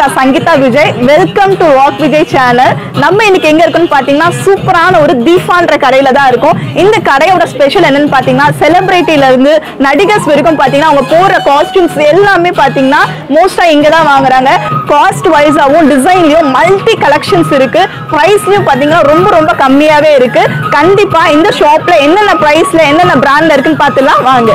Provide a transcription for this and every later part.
Sangeetha Vijay. Welcome to Rock Vijay channel. நம்ம இன்னைக்கு எங்க இருக்கோம்னு பாத்தீங்கன்னா சூப்பரான ஒரு தீஃபான்ற கடையில தான் இருக்கோம். இந்த கடையோட ஸ்பெஷல் என்னன்னு பாத்தீங்கன்னா செலிபிரிட்டில இருந்து நடிகர்ஸ் வரைக்கும் பாத்தீங்கன்னா அவங்க போற காஸ்டியூம்ஸ் எல்லாமே பாத்தீங்கன்னா மோஸ்டா இங்க தான் வாங்குறாங்க. காஸ்ட் வைஸாவும் டிசைன்லயும் மல்டி கலெக்ஷன்ஸ் இருக்கு. பிரைஸ்லயும் பாத்தீங்கன்னா ரொம்ப கம்மியாவே இருக்கு. கண்டிப்பா இந்த ஷாப்ல என்னென்ன பிரைஸ்ல என்னென்ன பிராண்ட்ல இருக்குன்னு பாத்துலாம் வாங்க.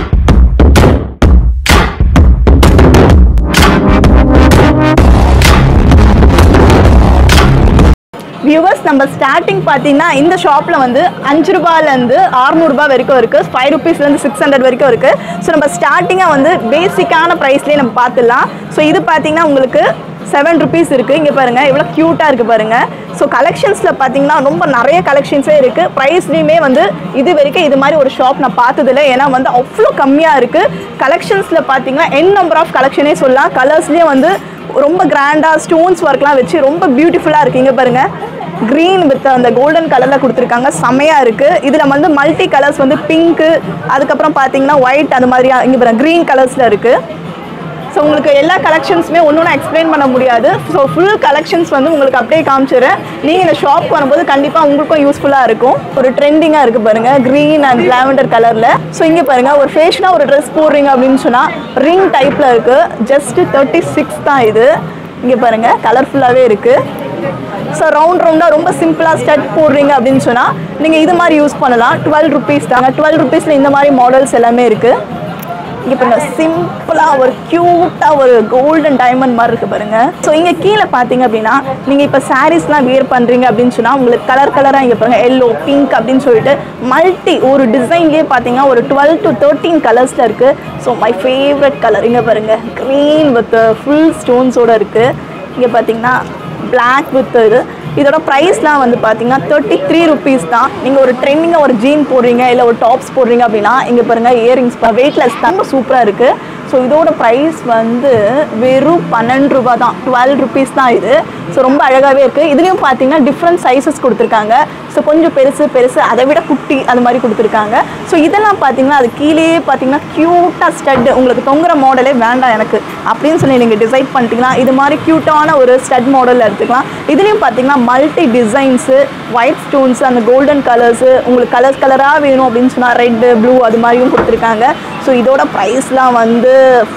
வியூவர்ஸ் நம்ம ஸ்டார்டிங் பார்த்தீங்கன்னா இந்த ஷாப்பில் வந்து 5 ரூபாயிலேருந்து 600 ரூபாய் வரைக்கும் இருக்குது. 5 ருபீஸ்லேருந்து 600 வரைக்கும் இருக்குது. ஸோ நம்ம ஸ்டார்டிங்காக வந்து பேசிக்கான ப்ரைஸ்லேயே நம்ம பார்த்துடலாம். ஸோ இது பார்த்தீங்கன்னா உங்களுக்கு 7 ருபீஸ் இருக்குது. இங்கே பாருங்கள் எவ்வளோ க்யூட்டாக இருக்குது பாருங்கள். ஸோ கலெக்ஷன்ஸில் பார்த்தீங்கன்னா ரொம்ப நிறைய கலெக்ஷன்ஸே இருக்குது. ப்ரைஸ்லேயுமே வந்து இது வரைக்கும் இது மாதிரி ஒரு ஷாப் நான் பார்த்ததில்ல. ஏன்னா வந்து அவ்வளோ கம்மியாக இருக்குது. கலெக்ஷன்ஸில் பார்த்தீங்கன்னா நம்பர் ஆஃப் கலெக்ஷனே சொல்லலாம். கலர்ஸ்லேயே வந்து ரொம்ப கிராண்டாக ஸ்டோன்ஸ் ஒர்க்லாம் வச்சு ரொம்ப பியூட்டிஃபுல்லாக இருக்குது. இங்கே பாருங்கள் க்ரீன் வித் அந்த கோல்டன் கலரில் கொடுத்துருக்காங்க. செம்மையாக இருக்குது. இதில் வந்து மல்டி கலர்ஸ் வந்து பிங்க்கு, அதுக்கப்புறம் பார்த்தீங்கன்னா ஒயிட், அது மாதிரியா இங்கே பாருங்கள் க்ரீன் கலர்ஸில் இருக்குது. ஸோ உங்களுக்கு எல்லா கலெக்ஷன்ஸுமே ஒன்று எக்ஸ்பிளைன் பண்ண முடியாது. ஸோ ஃபுல் கலெக்ஷன்ஸ் வந்து உங்களுக்கு அப்படியே காமிச்சிடுறேன். நீங்கள் இந்த ஷாப் வரும்போது கண்டிப்பாக உங்களுக்கும் யூஸ்ஃபுல்லாக இருக்கும். ஒரு ட்ரெண்டிங்காக இருக்குது பாருங்கள் க்ரீன் அண்ட் லாவெண்டர் கலரில். ஸோ இங்கே பாருங்கள் ஒரு ஃபேஷனாக ஒரு ட்ரெஸ் போடுறீங்க அப்படின்னு சொன்னால் ரிங் டைப்பில் இருக்குது. ஜஸ்ட் 36 தான் இது. இங்கே பாருங்கள் கலர்ஃபுல்லாகவே இருக்குது. ஸோ ரவுண்டாக ரொம்ப சிம்பிளாக ஸ்டட் போடுறீங்க அப்படின்னு சொன்னால் நீங்கள் இது மாதிரி யூஸ் பண்ணலாம். 12 ருபீஸ் தாங்க. 12 ருபீஸில் இந்த மாதிரி மாடல்ஸ் எல்லாமே இருக்குது. இங்கே பாருங்கள் சிம்பிளாக ஒரு க்யூட்டாக ஒரு கோல்டன் டைமண்ட் மாதிரி இருக்குது பாருங்கள். ஸோ இங்கே கீழே பார்த்தீங்க அப்படின்னா நீங்கள் இப்போ சாரீஸ்லாம் வியர் பண்ணுறீங்க அப்படின்னு சொன்னால் உங்களுக்கு கலராக இங்கே பாருங்கள் எல்லோ, பிங்க் அப்படின்னு சொல்லிட்டு மல்டி ஒரு டிசைன்லேயே பார்த்தீங்கன்னா ஒரு 12 to 13 கலர்ஸில் இருக்குது. ஸோ மை ஃபேவரட் கலர் இங்கே பாருங்கள் க்ரீன் வித் ஃபுல் ஸ்டோன்ஸோடு இருக்குது. இங்கே பார்த்தீங்கன்னா பிளாக் வித் இதோட ப்ரைஸ்லாம் வந்து பார்த்தீங்கன்னா 33 ருபீஸ் தான். நீங்கள் ஒரு ட்ரெண்டிங்காக ஒரு ஜீன் போடுறீங்க இல்லை ஒரு டாப்ஸ் போடுறீங்க அப்படின்னா இங்கே பாருங்கள் இயரிங்ஸ் வெயிட்லெஸ் தான், ரொம்ப சூப்பராக இருக்குது. ஸோ இதோட ப்ரைஸ் வந்து வெறும் 12 ரூபா தான். 12 ருபீஸ் தான் இது. ஸோ ரொம்ப அழகாகவே இருக்குது. இதுலேயும் பார்த்தீங்கன்னா டிஃப்ரெண்ட் சைஸஸ் கொடுத்துருக்காங்க. ஸோ கொஞ்சம் பெருசு அதை விட குட்டி அது மாதிரி கொடுத்துருக்காங்க. ஸோ இதெல்லாம் பார்த்தீங்கன்னா அது கீழே பார்த்தீங்கன்னா க்யூட்டாக ஸ்டட் உங்களுக்கு தொங்குற மாடலே வேண்டாம் எனக்கு அப்படின்னு சொல்லி நீங்கள் டிசைட் பண்ணிட்டீங்கன்னா இது மாதிரி க்யூட்டான ஒரு ஸ்டட் மாடலில் எடுத்துக்கலாம். இதுலேயும் பார்த்தீங்கன்னா மல்டி டிசைன்ஸு, ஒயிட் ஸ்டோன்ஸு, அந்த கோல்டன் கலர்ஸு, உங்களுக்கு கலராக வேணும் அப்படின்னு சொன்னால் ரெட்டு, ப்ளூ அது மாதிரியும் கொடுத்துருக்காங்க. ஸோ இதோட ப்ரைஸ்லாம் வந்து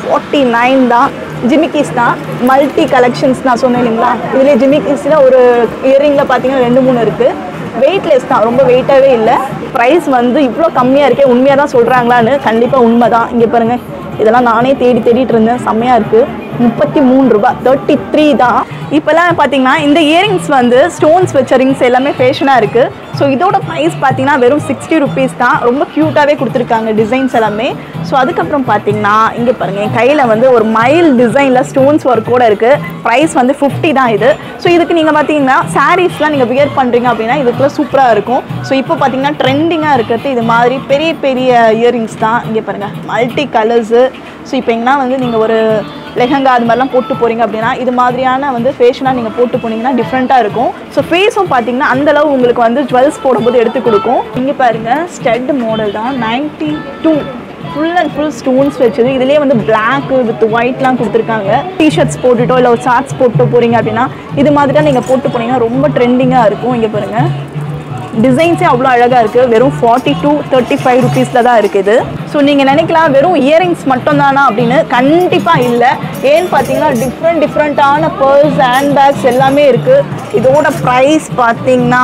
49 தான். ஜிமிக்கிஸ் தான், மல்டி கலெக்ஷன்ஸ் நான் சொன்னேன் இல்லைங்களா. இதிலே ஜிமிக்கிஸில் ஒரு இயரிங்கில் பார்த்தீங்கன்னா 2-3 இருக்குது. வெயிட்லெஸ் தான், ரொம்ப வெயிட்டாகவே இல்லை. ப்ரைஸ் வந்து இவ்வளோ கம்மியாக இருக்கே, உண்மையாக தான் சொல்கிறாங்களான்னு கண்டிப்பாக உண்மை தான். இங்கே பாருங்கள் இதெல்லாம் நானே தேடிட்டு இருந்தேன். செம்மையாக இருக்குது. 33 ரூபா, 33 தான். இப்போல்லாம் பார்த்தீங்கன்னா இந்த இயரிங்ஸ் வந்து ஸ்டோன்ஸ் வச்ச ரிங்ஸ் எல்லாமே ஃபேஷனாக இருக்குது. ஸோ இதோட ப்ரைஸ் பார்த்தீங்கன்னா வெறும் 60 ருபீஸ் தான். ரொம்ப க்யூட்டாகவே கொடுத்துருக்காங்க டிசைன்ஸ் எல்லாமே. ஸோ அதுக்கப்புறம் பார்த்தீங்கன்னா இங்கே பாருங்கள் என் கையில் வந்து ஒரு மைல் டிசைனில் ஸ்டோன்ஸ் ஒர்க்கோடு இருக்குது. ப்ரைஸ் வந்து 50 தான் இது. ஸோ இதுக்கு நீங்கள் பார்த்தீங்கன்னா சாரீஸ்லாம் நீங்கள் வியர் பண்ணுறீங்க அப்படின்னா இதுக்குள்ள சூப்பராக இருக்கும். ஸோ இப்போ பார்த்தீங்கன்னா ட்ரெண்டிங்காக இருக்கிறது இது மாதிரி பெரிய இயரிங்ஸ் தான். இங்கே பாருங்கள் மல்டி கலர்ஸு. ஸோ இப்போ எங்கன்னா வந்து நீங்கள் ஒரு லெஹங்கா அது மாதிரிலாம் போட்டு போகிறீங்க அப்படின்னா இது மாதிரியான வந்து ஃபேஷனாக நீங்கள் போட்டு போனீங்கன்னா டிஃப்ரெண்ட்டாக இருக்கும். ஸோ ஃபேஸும் பார்த்தீங்கன்னா அந்தளவு உங்களுக்கு வந்து ஜுவல்ஸ் போடும்போது எடுத்து கொடுக்கும். இங்கே பாருங்கள் ஸ்டட் மாடல் தான் 92 ஃபுல் அண்ட் ஃபுல் ஸ்டோன்ஸ் வச்சது. இதுலேயே வந்து பிளாக் வித் ஒயிட்லாம் கொடுத்துருக்காங்க. டிஷர்ட்ஸ் போட்டுட்டோ இல்லை ஒரு ஷார்ட்ஸ் போட்டு போகிறீங்க அப்படின்னா இது மாதிரி தான் நீங்கள் போட்டு போனீங்கன்னா ரொம்ப ட்ரெண்டிங்காக இருக்கும். இங்கே பாருங்கள் டிசைன்ஸே அவ்வளோ அழகாக இருக்குது. வெறும் 40 to 35 ருபீஸில் தான் இருக்குது. ஸோ நீங்கள் நினைக்கலாம் வெறும் இயரிங்ஸ் மட்டும் தானா அப்படின்னு, கண்டிப்பாக இல்லை. ஏன்னு பார்த்தீங்கன்னா டிஃப்ரெண்ட்டான பர்ஸ், ஹேண்ட் பேக்ஸ் எல்லாமே இருக்குது. இதோட ப்ரைஸ் பார்த்தீங்கன்னா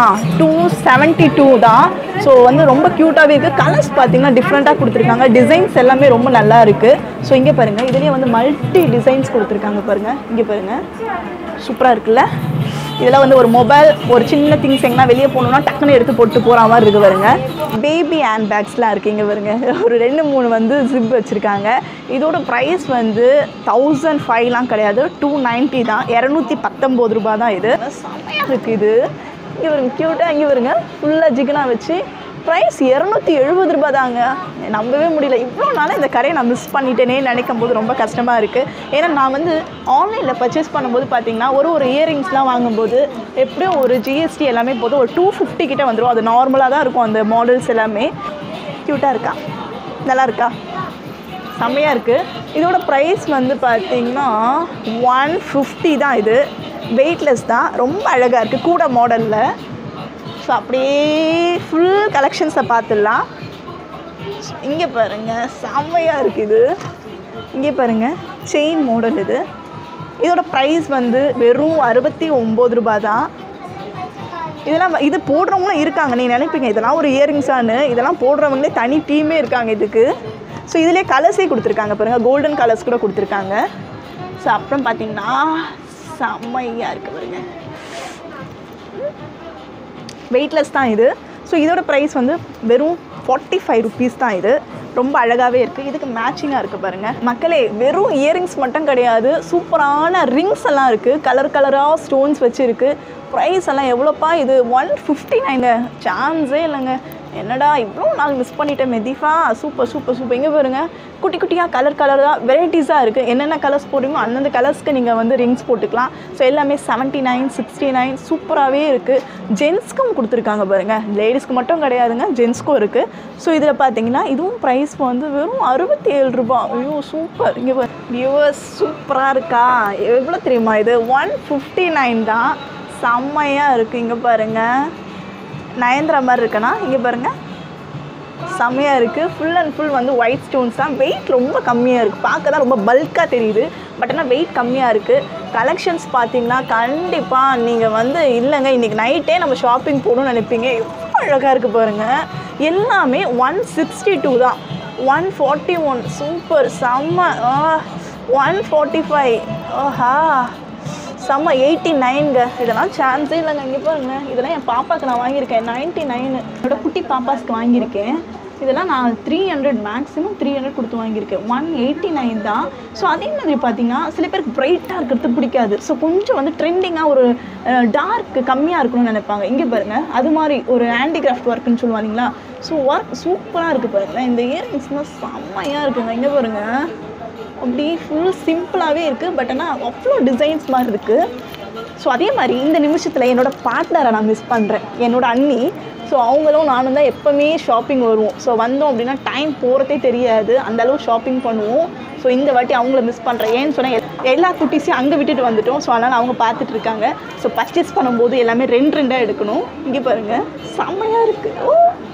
272 தான். ஸோ வந்து ரொம்ப க்யூட்டாகவே இருக்குது. கலர்ஸ் பார்த்தீங்கன்னா டிஃப்ரெண்ட்டாக கொடுத்துருக்காங்க. டிசைன்ஸ் எல்லாமே ரொம்ப நல்லா இருக்குது. ஸோ இங்கே பாருங்கள் இதுலேயே வந்து மல்டி டிசைன்ஸ் கொடுத்துருக்காங்க பாருங்கள். இங்கே பாருங்கள் சூப்பராக இருக்குல்ல. இதெல்லாம் வந்து ஒரு மொபைல், ஒரு சின்ன திங்ஸ் எங்கன்னா வெளியே போகணுன்னா டக்குன்னு எடுத்து போட்டு போகிற மாதிரி இருக்குது பாருங்க. பேபி ஹேண்ட் பேக்ஸ்லாம் இருக்குது. இங்கே பாருங்க ஒரு 2-3 வந்து ஜிப் வச்சுருக்காங்க. இதோட ப்ரைஸ் வந்து 1005லாம் கிடையாது, 290 தான். 219 ரூபா தான். இது செம்மையாக இருக்குது. இது இங்கே வருங்க க்யூட்டாக. இங்கே வருங்க ஃபுல்லாக ஜிகனாக வச்சு ப்ரைஸ் 270 ரூபா தாங்க. நம்பவே முடியல. இவ்வளோ நாளாக இந்த கடையை நான் மிஸ் பண்ணிட்டேனே நினைக்கும் போது ரொம்ப கஷ்டமாக இருக்குது. ஏன்னா நான் வந்து ஆன்லைனில் பர்ச்சேஸ் பண்ணும்போது பார்த்தீங்கன்னா ஒரு இயரிங்ஸ்லாம் வாங்கும்போது எப்படியும் ஒரு ஜிஎஸ்டி எல்லாமே போது ஒரு 250 கிட்டே வந்துடும். அது நார்மலாக தான் இருக்கும் அந்த மாடல்ஸ் எல்லாமே. க்யூட்டாக இருக்கா, நல்லா இருக்கா, செம்மையாக இருக்குது. இதோட ப்ரைஸ் வந்து பார்த்திங்கன்னா 150 தான். இது வெயிட்லெஸ் தான், ரொம்ப அழகாக இருக்குது, கூட மாடலில். ஸோ அப்படியே ஃபுல் கலெக்ஷன்ஸை பார்த்துடலாம். இங்கே பாருங்கள், செம்மையாக இருக்குது. இங்கே பாருங்கள், செயின் மாடல் இது. இதோட ப்ரைஸ் வந்து வெறும் 69 ரூபா தான். இதெல்லாம் இது போடுறவங்களும் இருக்காங்க. நீங்கள் நினைப்பீங்க இதெல்லாம் ஒரு இயரிங்ஸானு, இதெல்லாம் போடுறவங்களே தனி டீமே இருக்காங்க இதுக்கு. ஸோ இதிலே கலர்ஸே கொடுத்துருக்காங்க பாருங்கள், கோல்டன் கலர்ஸ் கூட கொடுத்துருக்காங்க. ஸோ அப்புறம் பார்த்தீங்கன்னா செம்மையாக இருக்குது பாருங்க, வெயிட்லெஸ் தான் இது. ஸோ இதோட ப்ரைஸ் வந்து வெறும் 45 ருபீஸ் தான். இது ரொம்ப அழகாகவே இருக்குது. இதுக்கு மேட்சிங்காக இருக்குது பாருங்கள் மக்களே. வெறும் இயரிங்ஸ் மட்டும் கிடையாது, சூப்பரான ரிங்ஸ் எல்லாம் இருக்குது, கலர் கலராக ஸ்டோன்ஸ் வச்சுருக்கு. ப்ரைஸ் எல்லாம் எவ்வளோப்பா? இது 159. சான்ஸே இல்லைங்க. என்னடா இவ்வளோ நாள் மிஸ் பண்ணிட்டேன் Difa. Super super super. இங்கே பாருங்கள், குட்டி குட்டியாக கலர் கலராக வெரைட்டிஸாக இருக்குது. என்னென்ன கலர்ஸ் போடுறீங்களோ அந்தந்த கலர்ஸ்க்கு நீங்கள் வந்து ரிங்ஸ் போட்டுக்கலாம். ஸோ எல்லாமே 79, 69 சூப்பராகவே இருக்குது. ஜென்ஸ்க்கும் கொடுத்துருக்காங்க பாருங்கள், லேடிஸ்க்கு மட்டும் கிடையாதுங்க, ஜென்ஸ்க்கும் இருக்குது. ஸோ இதில் பார்த்தீங்கன்னா இதுவும் ப்ரைஸ் வந்து வெறும் 67 ரூபா. ஐயோ சூப்பர். இங்கே வியூவர்ஸ் சூப்பராக இருக்கா? எவ்வளோ தெரியுமா? இது 159 தான். செம்மையாக இருக்குது. இங்கே பாருங்கள், நயந்திரா மாதிரி இருக்குன்னா இங்கே பாருங்கள், செம்மையாக இருக்குது. ஃபுல் அண்ட் ஃபுல் வந்து ஒயிட் ஸ்டோன்ஸ் தான். வெயிட் ரொம்ப கம்மியாக இருக்குது, பார்க்க தான் ரொம்ப பல்காக தெரியுது, பட் ஆனால் வெயிட் கம்மியாக இருக்குது. கலெக்ஷன்ஸ் பார்த்தீங்கன்னா கண்டிப்பாக நீங்கள் வந்து இல்லைங்க இன்றைக்கி நைட்டே நம்ம ஷாப்பிங் போகணும்னு நினைப்பீங்க. எவ்வளோ அழகாக இருக்குது பாருங்கள். எல்லாமே 162 தான். 141 சூப்பர் செம்ம. 145 ஆஹா செம்ம. 89ங்க. இதெல்லாம் சான்ஸே இல்லைங்க. இங்கே பாருங்க, இதெல்லாம் என் பாப்பாவுக்கு நான் வாங்கியிருக்கேன் 99. என்னோட குட்டி பாப்பாஸ்க்கு வாங்கியிருக்கேன். இதெல்லாம் நான் 300 மேக்ஸிமம் 300 கொடுத்து வாங்கியிருக்கேன். 189 தான். ஸோ அதே மாதிரி பார்த்தீங்கன்னா சில பேருக்கு பிரைட்டாக இருக்கிறது பிடிக்காது. ஸோ கொஞ்சம் வந்து ட்ரெண்டிங்காக ஒரு டார்க் கம்மியாக இருக்கணும்னு நினைப்பாங்க. இங்கே பாருங்கள், அது மாதிரி ஒரு ஹேண்டிகிராஃப்ட் ஒர்க்குன்னு சொல்லுவாங்களா. ஸோ ஒர்க் சூப்பராக இருக்குது பாருங்களேன். இந்த இயரிங்ஸ்லாம் செம்மையாக இருக்குங்க. இங்கே பாருங்கள், அப்படி ஃபுல் சிம்பிளாகவே இருக்குது, பட் ஆனால் அவ்வளோ டிசைன்ஸ் மாதிரி இருக்குது. ஸோ அதே மாதிரி இந்த நிமிஷத்தில் என்னோடய பார்ட்னரை நான் மிஸ் பண்ணுறேன், என்னோடய அண்ணி. ஸோ அவங்களும் நானும் தான் எப்போவுமே ஷாப்பிங் வருவோம். ஸோ வந்தோம் அப்படின்னா டைம் போகிறதே தெரியாது, அந்தளவு ஷாப்பிங் பண்ணுவோம். ஸோ இந்த வாட்டி அவங்கள மிஸ் பண்ணுறேன். ஏன்னு சொன்னால் எல்லா குட்டீஸையும் அங்கே விட்டுட்டு வந்துட்டோம். ஸோ அதனால் அவங்க பார்த்துட்டு இருக்காங்க. ஸோ பர்ச்சேஸ் பண்ணும்போது எல்லாமே 2 எடுக்கணும். இங்கே பாருங்கள், செம்மையாக இருக்குது.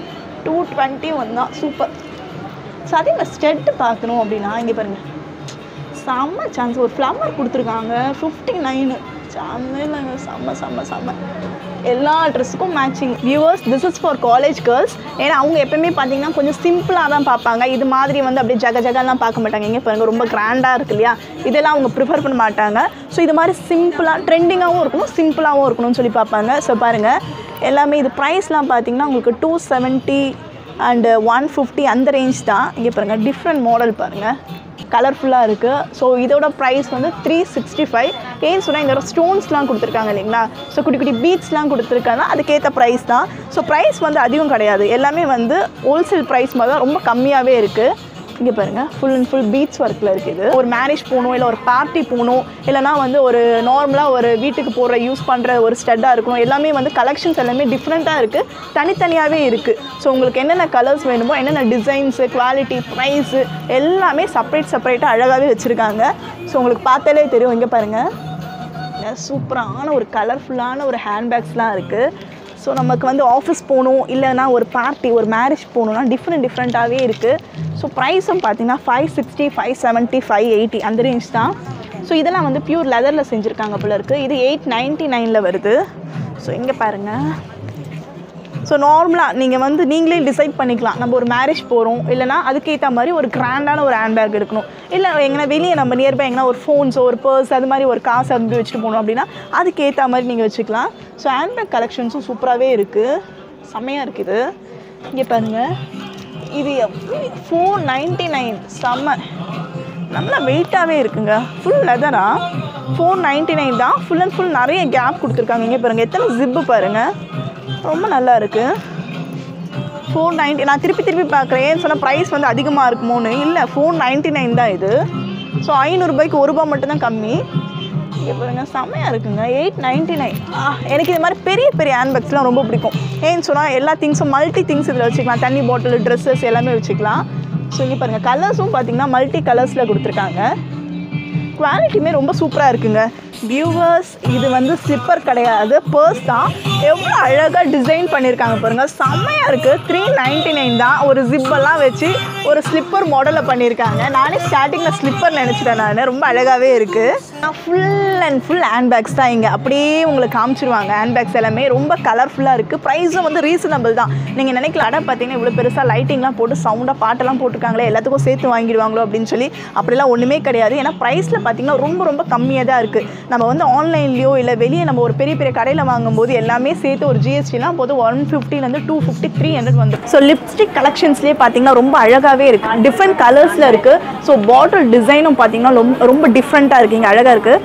221 தான், சூப்பர். ஸோ அதே மாதிரி ஸ்டெட்டு பார்க்கணும் அப்படின்னா இங்கே பாருங்கள், செம்ம சான்ஸ். ஒரு ஃப்ளவர் கொடுத்துருக்காங்க 59. சான்ஸே இல்லைங்க, செம்ம செம்ம செம்ம. எல்லா ட்ரெஸ்ஸுக்கும் matching. Viewers, this is for college girls. ஏன்னா அவங்க எப்போயுமே பார்த்தீங்கன்னா கொஞ்சம் சிம்பிளாக தான் பார்ப்பாங்க. இது மாதிரி வந்து அப்படியே ஜகலாம் பார்க்க மாட்டாங்க. இங்கே பாருங்கள், ரொம்ப கிராண்டாக இருக்குது இல்லையா, இதெல்லாம் அவங்க ப்ரிஃபர் பண்ண மாட்டாங்க. ஸோ இது மாதிரி சிம்பிளாக ட்ரெண்டிங்காகவும் இருக்கணும், சிம்பிளாகவும் இருக்கணும்னு சொல்லி பார்ப்பாங்க. ஸோ பாருங்கள், எல்லாமே இது ப்ரைஸ்லாம் பார்த்தீங்கன்னா உங்களுக்கு 270 அண்டு 150 அந்த ரேஞ்ச் தான். இங்கே பாருங்கள், டிஃப்ரெண்ட் மாடல் பாருங்கள், கலர்ஃபுல்லாக இருக்குது. ஸோ இதோட ப்ரைஸ் வந்து 365. ஏன்னு சொன்னால் இதோட ஸ்டோன்ஸ்லாம் கொடுத்துருக்காங்க இல்லைங்களா. ஸோ குட்டி குட்டி பீட்ஸ்லாம் கொடுத்துருக்காங்க, அதுக்கேற்ற ப்ரைஸ் தான். ஸோ ப்ரைஸ் வந்து அதிகம் கிடையாது, எல்லாமே வந்து ஹோல்சேல் ப்ரைஸ் மாதிரி தான், ரொம்ப கம்மியாகவே இருக்குது. இங்கே பாருங்கள், ஃபுல் அண்ட் ஃபுல் பீட்ஸ் ஒர்க்கில் இருக்குது. ஒரு மேரேஜ் போகணும், இல்லை ஒரு பார்ட்டி போகணும், இல்லைனா வந்து ஒரு நார்மலாக ஒரு வீட்டுக்கு போகிற யூஸ் பண்ணுற ஒரு ஸ்டட்டாக இருக்கணும். எல்லாமே வந்து கலெக்ஷன்ஸ் எல்லாமே டிஃப்ரெண்ட்டாக இருக்குது, தனித்தனியாகவே இருக்குது. ஸோ உங்களுக்கு என்னென்ன கலர்ஸ் வேணுமோ, என்னென்ன டிசைன்ஸு, குவாலிட்டி, ப்ரைஸு எல்லாமே செப்பரேட்டாக அழகாகவே வச்சுருக்காங்க. ஸோ உங்களுக்கு பார்த்தாலே தெரியும். இங்கே பாருங்கள், சூப்பரான ஒரு கலர்ஃபுல்லான ஒரு ஹேண்ட்பேக்ஸ்லாம் இருக்குது. ஸோ நமக்கு வந்து ஆஃபீஸ் போகணும், இல்லைனா ஒரு பார்ட்டி, ஒரு மேரேஜ் போகணுன்னா டிஃப்ரெண்ட்டாகவே இருக்குது. ஸோ ப்ரைஸும் பார்த்தீங்கன்னா 560, 570, 580 அந்த ரேஞ்ச் தான். ஸோ இதெல்லாம் வந்து பியூர் லெதரில் செஞ்சுருக்காங்க போல இருக்குது. இது 899 வருது. ஸோ இங்கே பாருங்கள். ஸோ நார்மலாக நீங்கள் வந்து நீங்களே டிசைட் பண்ணிக்கலாம். நம்ம ஒரு மேரேஜ் போகிறோம், இல்லைனா அதுக்கேற்ற மாதிரி ஒரு கிராண்டான ஒரு ஹேண்ட்பேக் எடுக்கணும், இல்லை எங்கன்னா வெளியே நம்ம நியர்பை எங்கன்னா ஒரு ஃபோன்ஸோ ஒரு பர்ஸ் அது மாதிரி ஒரு காசு அப்படி வச்சுட்டு போகணும் அப்படின்னா அதுக்கேற்ற மாதிரி நீங்கள் வச்சுக்கலாம். ஸோ ஹேண்ட்பேக் கலெக்ஷன்ஸும் சூப்பராகவே இருக்குது, செம்மையாக இருக்குது. இங்கே பாருங்கள், இது 499 செம்ம, நல்லா வெயிட்டாகவே இருக்குங்க. ஃபுல் லெதரா 499 தான். ஃபுல் அண்ட் ஃபுல் நிறைய கேப் கொடுத்துருக்காங்க. இங்கே பாருங்கள், எத்தனை ஜிப்பு பாருங்கள், ரொம்ப நல்லா இருக்குது. 490. நான் திருப்பி பார்க்குறேன், ஏன்னு சொன்னால் ப்ரைஸ் வந்து அதிகமாக இருக்குமோன்னு. இல்லை, 499 தான் இது. ஸோ 500 ரூபாய்க்கு 1 ரூபா மட்டும் தான் கம்மி. இங்கே பாருங்கள், செம்மையாக இருக்குங்க. 899. எனக்கு இது மாதிரி பெரிய ஹேண்ட்பேக்ஸ்லாம் ரொம்ப பிடிக்கும். ஏன்னு சொன்னால் எல்லா திங்ஸும் மல்டி திங்ஸ் இதில் வச்சுக்கலாம். தண்ணி பாட்டில், ட்ரெஸ்ஸஸ் எல்லாமே வச்சுக்கலாம். ஸோ இங்கே பாருங்கள் கலர்ஸும் பார்த்தீங்கன்னா மல்டி கலர்ஸில் கொடுத்துருக்காங்க. குவாலிட்டியுமே ரொம்ப சூப்பராக இருக்குங்க. வியூவர்ஸ் இது வந்து ஸ்லிப்பர் கிடையாது, பர்ஸ் தான். எவ்வளோ அழகாக டிசைன் பண்ணியிருக்காங்க பாருங்கள், செம்மையாக இருக்குது. 399 தான். ஒரு ஜிப்பெல்லாம் வச்சு ஒரு ஸ்லிப்பர் மாடலில் பண்ணியிருக்காங்க. நானே ஸ்டார்டிங்கில் ஸ்லிப்பர் நினச்சிட்டேன் நான். ரொம்ப அழகாகவே இருக்குது. Full and full handbags தான் இங்கே அப்படியே உங்களுக்கு காமிச்சிருவாங்க. ஹேண்ட் பேக்ஸ் எல்லாமே ரொம்ப கலர்ஃபுல்லாக இருக்குது. ப்ரைஸும் வந்து ரீசனபிள் தான். நீங்கள் நினைக்கல அட பார்த்தீங்கன்னா இவ்வளோ பெருசாக லைட்டிங்லாம் போட்டு சவுண்டாக பாட்டெல்லாம் போட்டுருக்காங்களே, எல்லாத்துக்கும் சேர்த்து வாங்கிடுவாங்களோ அப்படின்னு சொல்லி. அப்படிலாம் ஒன்றுமே கிடையாது. ஏன்னா ப்ரைஸில் பார்த்தீங்கன்னா ரொம்ப ரொம்ப கம்மியாக தான் இருக்குது. நம்ம வந்து ஆன்லைன்லேயோ இல்லை வெளியே நம்ம ஒரு பெரிய பெரிய கடையில் வாங்கும்போது எல்லாமே சேர்த்து ஒரு ஜிஎஸ்டிலாம் போது 150 250 300 வந்து. ஸோ லிப்ஸ்டிக் கலெக்ஷன்ஸ்லேயே பார்த்தீங்கன்னா ரொம்ப அழகாகவே இருக்குது. டிஃப்ரெண்ட் கலர்ஸில் இருக்குது. ஸோ பாட்டில் டிசைனும் பார்த்தீங்கன்னா ரொம்ப டிஃப்ரெண்ட்டாக இருக்குது. இங்கே அழகாக இருக்குது.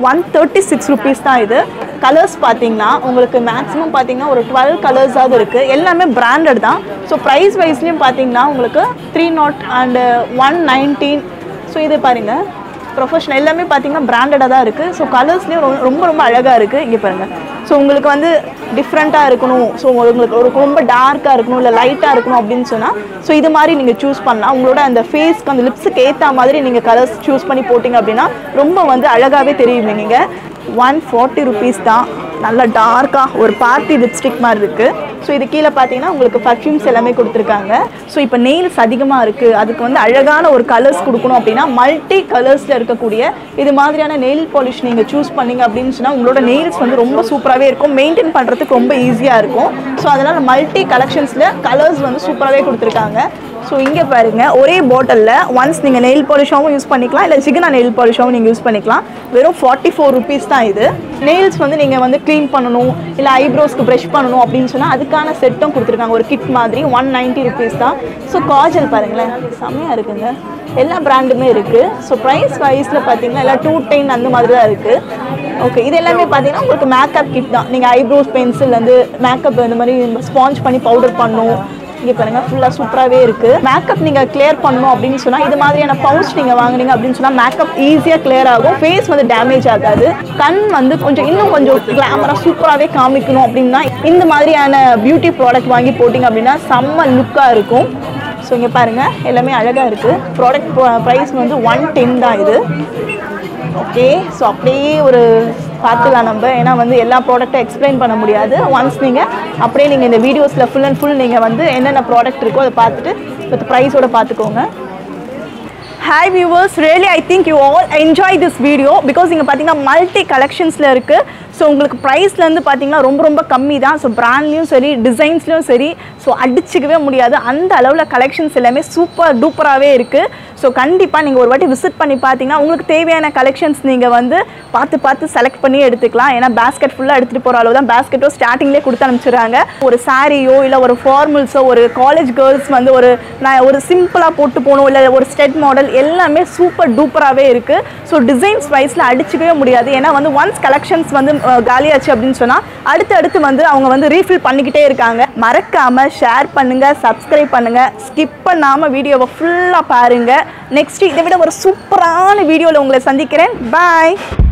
136 rupees தான் இது. கலர்ஸ் பார்த்தீங்கன்னா உங்களுக்கு மேக்ஸிமம் பார்த்தீங்கன்னா ஒரு 12 கலர்ஸாவது இருக்குது. எல்லாமே பிராண்டட் தான். ஸோ ப்ரைஸ் வைஸ்லேயும் பார்த்தீங்கன்னா உங்களுக்கு 300 and 119. ஸோ இது பாருங்கள் ப்ரொஃபஷனல் எல்லாமே பார்த்தீங்கன்னா பிராண்டடாக தான் இருக்குது. ஸோ கலர்ஸ்லேயும் ரொம்ப ரொம்ப அழகாக இருக்குது. இங்கே பாருங்கள். ஸோ உங்களுக்கு வந்து டிஃப்ரெண்ட்டாக இருக்கணும், ஸோ உங்களுக்கு ரொம்ப டார்க்காக இருக்கணும் இல்லை லைட்டாக இருக்கணும் அப்படின்னு சொன்னால் ஸோ இது மாதிரி நீங்கள் சூஸ் பண்ணலாம். உங்களோட அந்த ஃபேஸ்க்கு அந்த லிப்ஸுக்கு ஏற்ற மாதிரி நீங்கள் கலர்ஸ் சூஸ் பண்ணி போட்டிங்க அப்படின்னா ரொம்ப வந்து அழகாகவே தெரியுங்க. நீங்கள் 140 rupees தான். நல்லா டார்க்காக ஒரு பார்ட்டி லிப்ஸ்டிக் மாதிரி இருக்குது. ஸோ இது கீழே பார்த்தீங்கன்னா உங்களுக்கு பர்ஃப்யூம்ஸ் எல்லாமே கொடுத்துருக்காங்க. ஸோ இப்போ நெயில்ஸ் அதிகமாக இருக்குது, அதுக்கு வந்து அழகான ஒரு கலர்ஸ் கொடுக்கணும் அப்படின்னா மல்டி கலர்ஸில் இருக்கக்கூடிய இது மாதிரியான நெயில் பாலிஷ் நீங்கள் சூஸ் பண்ணிங்க அப்படின்னு சொன்னால் உங்களோட நெயில்ஸ் வந்து ரொம்ப சூப்பராகவே இருக்கும். மெயின்டைன் பண்ணுறதுக்கு ரொம்ப ஈஸியாக இருக்கும். ஸோ அதனால் மல்டி கலெக்ஷன்ஸில் கலர்ஸ் வந்து சூப்பராகவே கொடுத்துருக்காங்க. ஸோ இங்கே பாருங்கள், ஒரே பாட்டிலில் ஒன்ஸ் நீங்கள் நெயில் பாலிஷாகவும் யூஸ் பண்ணிக்கலாம், இல்லை ஜிகனா நெயில் பாலிஷாகவும் நீங்கள் யூஸ் பண்ணிக்கலாம். வெறும் 44 rupees தான் இது. நெயில்ஸ் வந்து நீங்கள் வந்து க்ளீன் பண்ணணும் இல்லை ஐப்ரோஸ்க்கு ப்ரஷ் பண்ணணும் அப்படின்னு சொன்னால் அதுக்கான செட்டும் கொடுத்துருக்காங்க. ஒரு கிட் மாதிரி 190 rupees தான். ஸோ காஜல் பாருங்களேன், செம்மையாக இருக்குங்க. எல்லா பிராண்டுமே இருக்குது. ஸோ ப்ரைஸ் வைஸில் பார்த்தீங்கன்னா எல்லாம் 210 அந்த மாதிரி தான் இருக்குது. ஓகே, இது எல்லாமே பார்த்தீங்கன்னா உங்களுக்கு மேக்கப் கிட் தான். நீங்கள் ஐப்ரோஸ் பென்சில் வந்து மேக்கப் இந்த மாதிரி ஸ்பாஞ்ச் பண்ணி பவுடர் பண்ணணும். இங்கே பாருங்கள் ஃபுல்லாக சூப்பராகவே இருக்குது. மேக்கப் நீங்கள் கிளியர் பண்ணணும் அப்படின்னு சொன்னால் இது மாதிரியான பவுச் நீங்கள் வாங்குனீங்க அப்படின்னு சொன்னால் மேக்கப் ஈஸியாக கிளியர் ஆகும். ஃபேஸ் வந்து டேமேஜ் ஆகாது. கண் வந்து இன்னும் கொஞ்சம் கிளாமராக சூப்பராகவே காமிக்கணும் அப்படின்னா இந்த மாதிரியான பியூட்டி ப்ராடக்ட் வாங்கி போட்டிங்க அப்படின்னா செம்ம லுக்காக இருக்கும். ஸோ இங்கே பாருங்கள் எல்லாமே அழகாக இருக்குது. ப்ராடக்ட் ப்ரைஸ் வந்து 110 தான் இது. ஓகே, ஸோ அப்படியே ஒரு பார்த்துக்கலாம் நம்ம. ஏன்னா வந்து எல்லா ப்ராடக்ட்டும் எக்ஸ்பிளைன் பண்ண முடியாது. ஒன்ஸ் நீங்கள் அப்படியே நீங்கள் இந்த வீடியோஸில் ஃபுல் அண்ட் ஃபுல் நீங்கள் வந்து என்னென்ன ப்ராடக்ட் இருக்கோ அதை பார்த்துட்டு வித் ப்ரைஸோடு பார்த்துக்கோங்க. Hi viewers, really I think you all enjoy this video because இங்கே பார்த்தீங்கன்னா மல்டி கலெக்ஷன்ஸில் இருக்குது. ஸோ உங்களுக்கு ப்ரைஸ்லேருந்து பார்த்தீங்கன்னா ரொம்ப ரொம்ப கம்மி தான். ஸோ பிராண்ட்லேயும் சரி டிசைன்ஸ்லையும் சரி ஸோ அடிச்சிக்கவே முடியாது. அந்த அளவில் கலெக்ஷன்ஸ் எல்லாமே சூப்பர் டூப்பராகவே இருக்குது. ஸோ கண்டிப்பாக நீங்கள் ஒரு வாட்டி விசிட் பண்ணி பார்த்தீங்கன்னா உங்களுக்கு தேவையான கலெக்ஷன்ஸ் நீங்கள் வந்து பார்த்து செலக்ட் பண்ணி எடுத்துக்கலாம். ஏன்னா பேஸ்கெட் ஃபுல்லாக எடுத்துகிட்டு போகிற அளவு தான் பேஸ்கெட்டோ ஸ்டார்டிங்லேயே கொடுத்து அனுப்பிச்சிடுறாங்க. ஒரு சாரியோ இல்லை ஒரு ஃபார்மல்ஸோ ஒரு காலேஜ் கேர்ள்ஸ் வந்து ஒரு சிம்பிளாக போட்டு போகணும் இல்லை ஒரு ஸ்டெட் மாடல் எல்லாமே சூப்பர் டூப்பராகவே இருக்குது. ஸோ டிசைன்ஸ் வைஸில் அடிச்சிக்கவே முடியாது. ஏன்னா வந்து ஒன்ஸ் கலெக்ஷன்ஸ் வந்து காலியாச்சு அப்படின்னு சொன்னால் அடுத்து வந்து அவங்க வந்து ரீஃபில் பண்ணிக்கிட்டே இருக்காங்க. மறக்காமல் ஷேர் பண்ணுங்கள், சப்ஸ்கிரைப் பண்ணுங்கள், ஸ்கிப் பண்ணாமல் வீடியோவை ஃபுல்லாக பாருங்கள். நெக்ஸ்ட் இதை விட ஒரு சூப்பரான வீடியோவில் உங்களை சந்திக்கிறேன். பாய்.